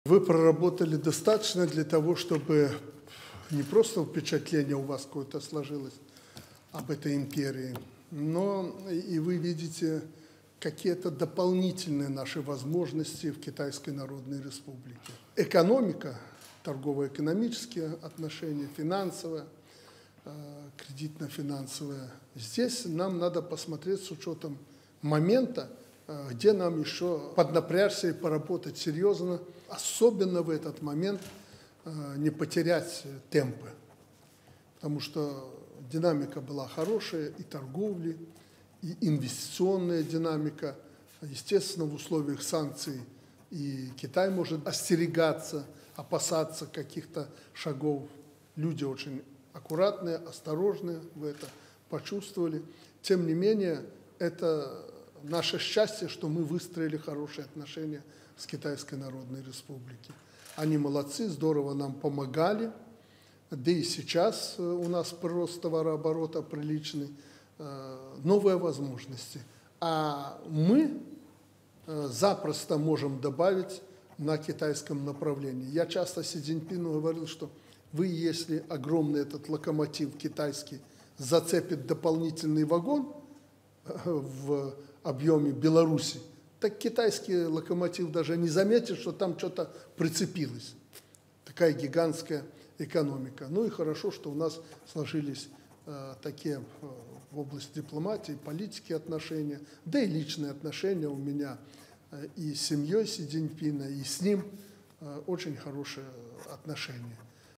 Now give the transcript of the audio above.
Вы проработали достаточно для того, чтобы не просто впечатление у вас какое-то сложилось об этой империи, но и вы видите какие-то дополнительные наши возможности в Китайской Народной Республике. Экономика, торгово-экономические отношения, финансовые, кредитно-финансовые. Здесь нам надо посмотреть с учетом момента, где нам еще поднапрячься и поработать серьезно, особенно в этот момент не потерять темпы, потому что динамика была хорошая и торговли, и инвестиционная динамика. Естественно, в условиях санкций и Китай может остерегаться, опасаться каких-то шагов. Люди очень аккуратные, осторожные, вы это почувствовали. Тем не менее, это наше счастье, что мы выстроили хорошие отношения с Китайской Народной Республикой. Они молодцы, здорово нам помогали, да и сейчас у нас прирост товарооборота приличный, новые возможности. А мы запросто можем добавить на китайском направлении. Я часто Си Цзиньпину говорил, что вы, если огромный этот локомотив китайский зацепит дополнительный вагон в объеме Беларуси, так китайский локомотив даже не заметит, что там что-то прицепилось. Такая гигантская экономика. Ну и хорошо, что у нас сложились такие в области дипломатии, политики отношения, да и личные отношения у меня и с семьей Си Цзиньпина, и с ним очень хорошие отношения.